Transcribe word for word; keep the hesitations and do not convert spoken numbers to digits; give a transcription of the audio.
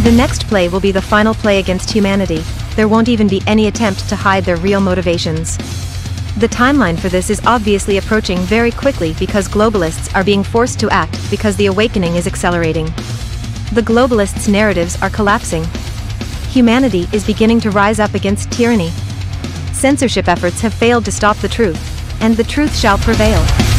The next play will be the final play against humanity. There won't even be any attempt to hide their real motivations. The timeline for this is obviously approaching very quickly because globalists are being forced to act because the awakening is accelerating. The globalists' narratives are collapsing. Humanity is beginning to rise up against tyranny. Censorship efforts have failed to stop the truth, and the truth shall prevail.